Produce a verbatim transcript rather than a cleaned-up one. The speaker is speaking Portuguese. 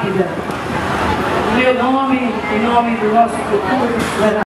rápida. Meu nome, em nome do nosso futuro